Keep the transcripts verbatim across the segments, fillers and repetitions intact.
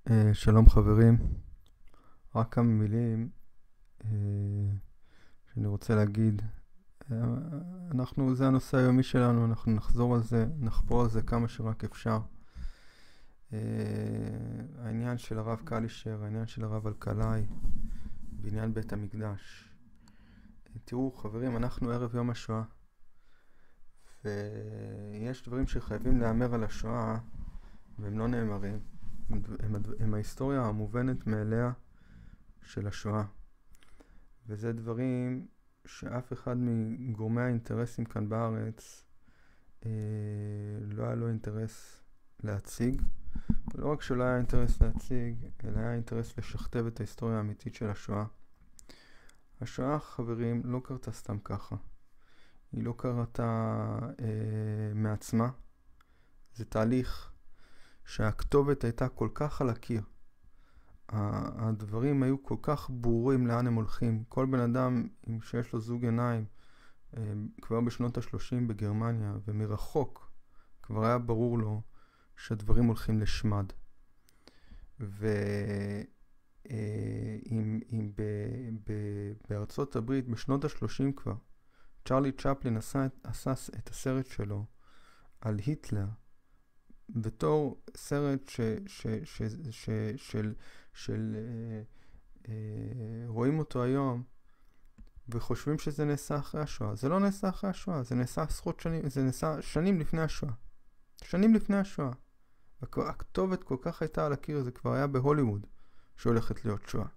אה, שלום חברים, רק כמה מילים אה, שאני רוצה להגיד. אה, אנחנו, זה הנושא היומי שלנו, אנחנו נחזור על זה, נחפור על זה כמה שרק אפשר. אה, העניין של הרב קלישר, העניין של הרב אלקלעי, בעניין בית המקדש. אה, תראו חברים, אנחנו ערב יום השואה, ויש דברים שחייבים להיאמר על השואה, והם לא נאמרים. הם, הם, הם ההיסטוריה המובנת מאליה של השואה. וזה דברים שאף אחד מגורמי האינטרסים כאן בארץ אה, לא היה לו אינטרס להציג. לא רק שלא היה אינטרס להציג, אלא היה אינטרס לשכתב את ההיסטוריה האמיתית של השואה. השואה, חברים, לא קרתה סתם ככה. היא לא קרתה אה, מעצמה. זה תהליך שהכתובת הייתה כל כך על הקיר. הדברים היו כל כך ברורים לאן הם הולכים. כל בן אדם שיש לו זוג עיניים כבר בשנות ה-שלושים בגרמניה ומרחוק כבר היה ברור לו שהדברים הולכים לשמד. ואם בארצות הברית בשנות ה-שלושים כבר צ'רלי צ'פלין עשה, עשה את הסרט שלו על היטלר בתור סרט ש, ש, ש, ש, של, של אה, אה, רואים אותו היום וחושבים שזה נעשה אחרי השואה. זה לא נעשה אחרי השואה, זה נעשה עשרות שנים, זה נעשה שנים לפני השואה. שנים לפני השואה. הכתובת כל כך הייתה על הקיר, זה כבר היה בהוליווד שהולכת להיות שואה.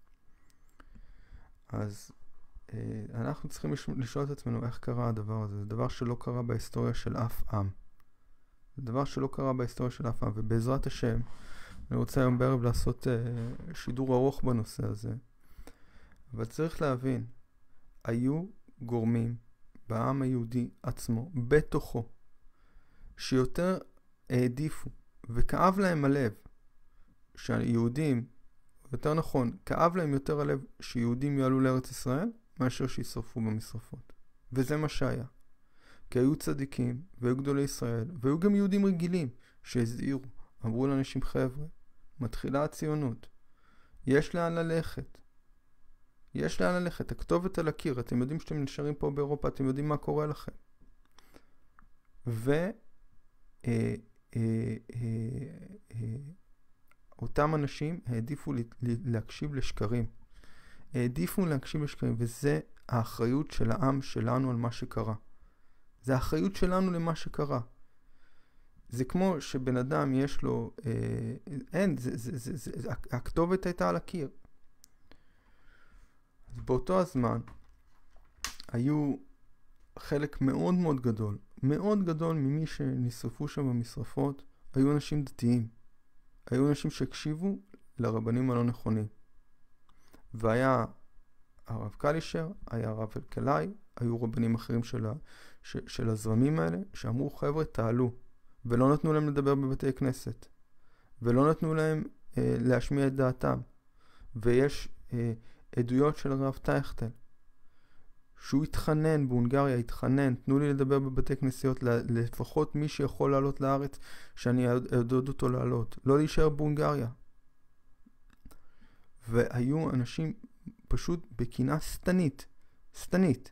אז אה, אנחנו צריכים לשאול את עצמנו איך קרה הדבר הזה. זה דבר שלא קרה בהיסטוריה של אף עם. זה דבר שלא קרה בהיסטוריה של אף עם, ובעזרת השם, אני רוצה היום בערב לעשות uh, שידור ארוך בנושא הזה. אבל צריך להבין, היו גורמים בעם היהודי עצמו, בתוכו, שיותר העדיפו, וכאב להם הלב, שהיהודים, יותר נכון, כאב להם יותר הלב שיהודים יעלו לארץ ישראל, מאשר שישרפו במשרפות. וזה מה שהיה. כי היו צדיקים, והיו גדולי ישראל, והיו גם יהודים רגילים, שהזהירו, אמרו לאנשים חבר'ה, מתחילה הציונות, יש לאן ללכת, יש לאן ללכת, הכתובת על הקיר, אתם יודעים שאתם נשארים פה באירופה, אתם יודעים מה קורה לכם. ואותם אנשים העדיפו להקשיב לשקרים, העדיפו להקשיב לשקרים, וזה האחריות של העם שלנו על מה שקרה. זה האחריות שלנו למה שקרה. זה כמו שבן אדם יש לו, אה, אין, זה, זה, זה, זה, זה, הכתובת הייתה על הקיר. אז באותו הזמן, היו חלק מאוד מאוד גדול, מאוד גדול ממי שנשרפו שם במשרפות, היו אנשים דתיים. היו אנשים שהקשיבו לרבנים הלא נכונים. והיה הרב קלישר, היה הרב אלקלעי, היו רבנים אחרים של, ה, ש, של הזרמים האלה, שאמרו חבר'ה תעלו. ולא נתנו להם לדבר בבתי כנסת, ולא נתנו להם אה, להשמיע את דעתם. ויש אה, עדויות של הרב טייכטל, שהוא התחנן בהונגריה, התחנן, תנו לי לדבר בבתי כנסיות, לפחות מי שיכול לעלות לארץ, שאני אעודד אותו לעלות, לא להישאר בהונגריה. והיו אנשים פשוט בקינה סתנית, סתנית,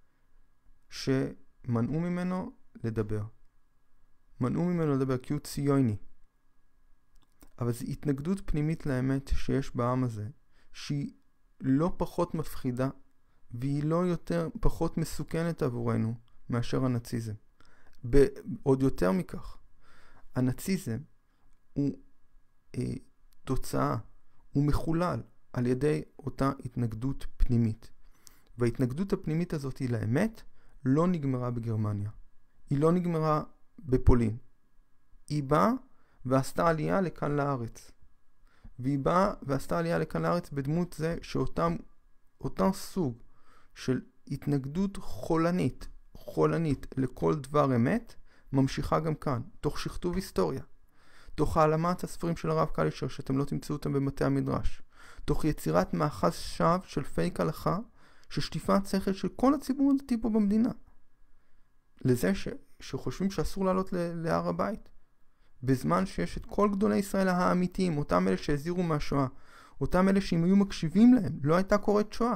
שמנעו ממנו לדבר. מנעו ממנו לדבר כי הוא ציוני. אבל זו התנגדות פנימית לאמת שיש בעם הזה, שהיא לא פחות מפחידה, והיא לא יותר, פחות מסוכנת עבורנו מאשר הנאציזם. עוד יותר מכך, הנאציזם הוא אה, תוצאה, הוא מחולל על ידי אותה התנגדות פנימית. וההתנגדות הפנימית הזאת היא לאמת לא נגמרה בגרמניה. היא לא נגמרה בפולין. היא באה ועשתה עלייה לכאן לארץ. והיא באה ועשתה עלייה לכאן לארץ בדמות זה שאותם אותם סוג של התנגדות חולנית, חולנית לכל דבר אמת, ממשיכה גם כאן, תוך שכתוב היסטוריה, תוך העלמת הספרים של הרב קלישר שאתם לא תמצאו אותם במטה המדרש, תוך יצירת מאחז שווא של פייק הלכה, של שטיפת שכל של כל הציבור הדתי פה במדינה. לזה ש... שחושבים שאסור לעלות ל... להר הבית. בזמן שיש את כל גדולי ישראל האמיתיים, אותם אלה שהזהירו מהשואה, אותם אלה שאם היו מקשיבים להם, לא הייתה קורית שואה.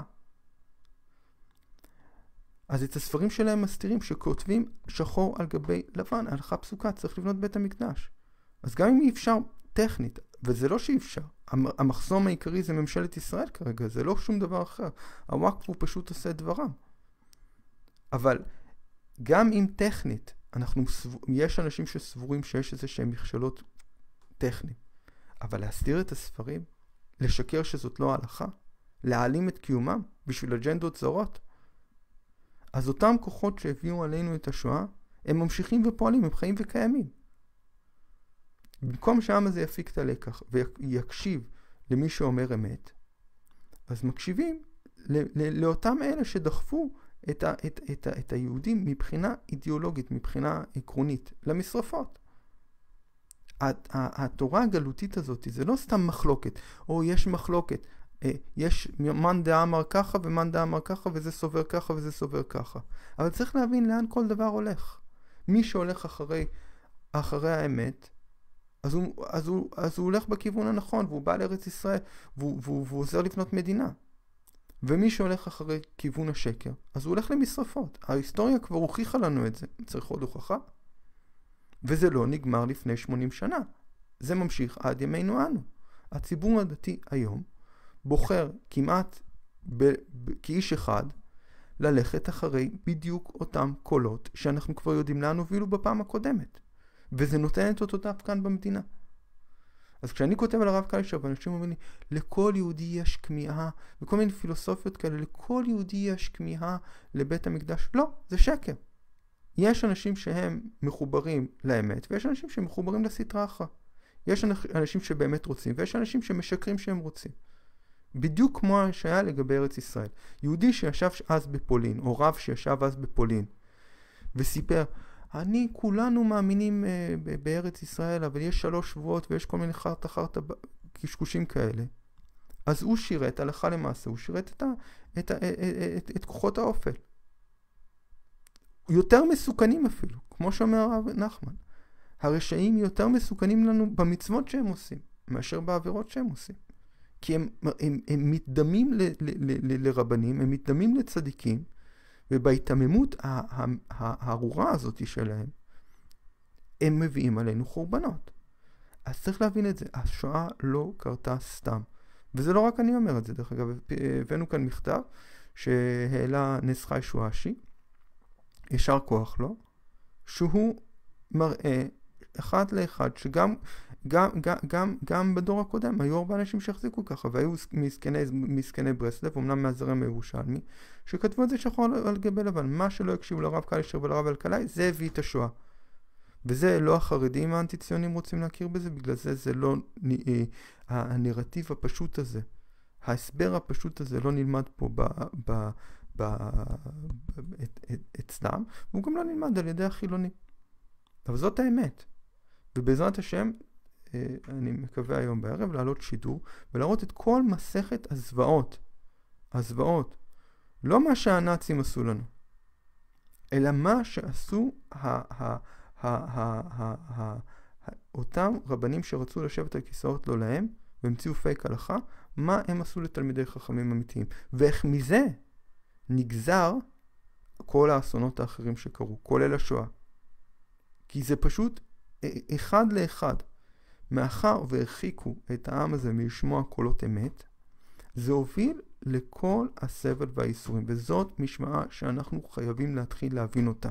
אז את הספרים שלהם מסתירים, שכותבים שחור על גבי לבן, הלכה פסוקה, צריך לבנות בית המקדש. אז גם אם אי אפשר טכנית, וזה לא שאי אפשר, המחסום העיקרי זה ממשלת ישראל כרגע, זה לא שום דבר אחר. הוואקף הוא פשוט עושה דברם. אבל גם אם טכנית, אנחנו, יש אנשים שסבורים שיש איזה שהם מכשלות טכניים, אבל להסתיר את הספרים, לשקר שזאת לא ההלכה, להעלים את קיומם בשביל אג'נדות זרות, אז אותם כוחות שהביאו עלינו את השואה, הם ממשיכים ופועלים, הם חיים וקיימים. במקום שהעם הזה יפיק את הלקח ויקשיב למי שאומר אמת, אז מקשיבים לאותם אלה שדחפו את, ה, את, את, את היהודים מבחינה אידיאולוגית, מבחינה עקרונית, למשרפות. התורה הגלותית הזאת, זה לא סתם מחלוקת, או יש מחלוקת, יש מאן דעה אמר ככה ומאן דעה אמר ככה, וזה סובר ככה וזה סובר ככה. אבל צריך להבין לאן כל דבר הולך. מי שהולך אחרי, אחרי האמת, אז הוא, אז הוא, אז הוא הולך בכיוון הנכון, והוא בא לארץ ישראל, והוא, והוא, והוא עוזר לבנות מדינה. ומי שהולך אחרי כיוון השקר, אז הוא הולך למשרפות. ההיסטוריה כבר הוכיחה לנו את זה. צריך עוד הוכחה. וזה לא נגמר לפני שמונים שנה. זה ממשיך עד ימינו אנו. הציבור הדתי היום בוחר כמעט ב, ב, כאיש אחד ללכת אחרי בדיוק אותם קולות שאנחנו כבר יודעים לאן הובילו בפעם הקודמת. וזה נותן את אותותיו כאן במדינה. אז כשאני כותב על הרב קלישר, ואנשים אומרים לי, לכל יהודי יש כמיהה, וכל מיני פילוסופיות כאלה, לכל יהודי יש כמיהה לבית המקדש. לא, זה שקר. יש אנשים שהם מחוברים לאמת, ויש אנשים שהם מחוברים לסטרה אחת. יש אנשים שבאמת רוצים, ויש אנשים שמשקרים שהם רוצים. בדיוק כמו שהיה לגבי ארץ ישראל. יהודי שישב אז בפולין, או רב שישב אז בפולין, וסיפר, אני, כולנו מאמינים אה, בארץ ישראל, אבל יש שלוש שבועות ויש כל מיני חרטה חרטה קשקושים כאלה. אז הוא שירת, הלכה למעשה, הוא שירת את, ה, את, ה, את, את, את כוחות האופל. יותר מסוכנים אפילו, כמו שאומר הרב נחמן. הרשעים יותר מסוכנים לנו במצוות שהם עושים, מאשר בעבירות שהם עושים. כי הם, הם, הם מתדמים ל, ל, ל, ל, לרבנים, הם מתדמים לצדיקים, ובהתממות הארורה הזאת שלהם, הם מביאים עלינו חורבנות. אז צריך להבין את זה. השואה לא קרתה סתם. וזה לא רק אני אומר את זה. דרך אגב, הבאנו כאן מכתב שהעלה נס חי שואשי, ישר כוח לו, שהוא מראה אחד לאחד שגם גם, גם, גם, גם בדור הקודם היו הרבה אנשים שהחזיקו ככה, והיו מסכני, מסכני ברסלב, אמנם מהזרם הירושלמי, שכתבו את זה שחור על גבי לבן. מה שלא יקשיבו לרב קלישר ולרב אלקלעי, זה הביא את השואה. וזה לא החרדים האנטי-ציונים רוצים להכיר בזה, בגלל זה זה לא, הנרטיב הפשוט הזה, ההסבר הפשוט הזה לא נלמד פה ב, ב, ב, ב, את, את, אצלם, והוא גם לא נלמד על ידי החילונים. אבל זאת האמת. ובעזרת השם, אני מקווה היום בערב לעלות שידור ולהראות את כל מסכת הזוועות. הזוועות. לא מה שהנאצים עשו לנו, אלא מה שעשו ה- ה- ה- ה- ה- ה- אותם רבנים שרצו לשבת על כיסאות לא להם, והמציאו פייק הלכה, מה הם עשו לתלמידי חכמים אמיתיים. ואיך מזה נגזר כל האסונות האחרים שקרו, כולל השואה. כי זה פשוט אחד לאחד. מאחר והרחיקו את העם הזה מלשמוע קולות אמת, זה הוביל לכל הסבל והאיסורים, וזאת משמעה שאנחנו חייבים להתחיל להבין אותה.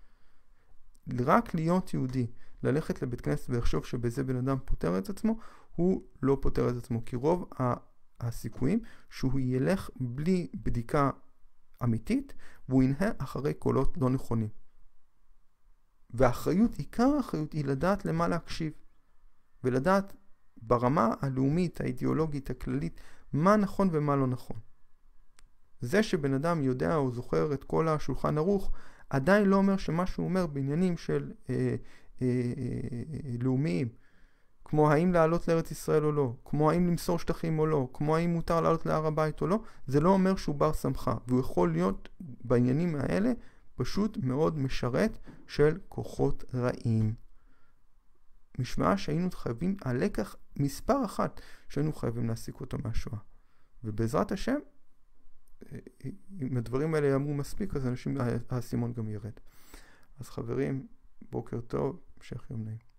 רק להיות יהודי, ללכת לבית כנסת ולחשוב שבזה בן אדם פותר את עצמו, הוא לא פותר את עצמו, כי רוב הסיכויים שהוא ילך בלי בדיקה אמיתית, והוא ינהה אחרי קולות לא נכונים. והאחריות, עיקר האחריות, היא לדעת למה להקשיב. ולדעת ברמה הלאומית, האידיאולוגית, הכללית, מה נכון ומה לא נכון. זה שבן אדם יודע או זוכר את כל השולחן ערוך, עדיין לא אומר שמה שהוא אומר בעניינים של אה, אה, אה, לאומיים, כמו האם לעלות לארץ ישראל או לא, כמו האם למסור שטחים או לא, כמו האם מותר לעלות להר הבית או לא, זה לא אומר שהוא בר סמכה, והוא יכול להיות בעניינים האלה פשוט מאוד משרת של כוחות רעים. משמעה שהיינו חייבים, הלקח מספר אחת שהיינו חייבים להסיק אותו מהשואה. ובעזרת השם, אם הדברים האלה יאמרו מספיק, אז אנשים, האסימון גם ירד. אז חברים, בוקר טוב, המשך יום נעים.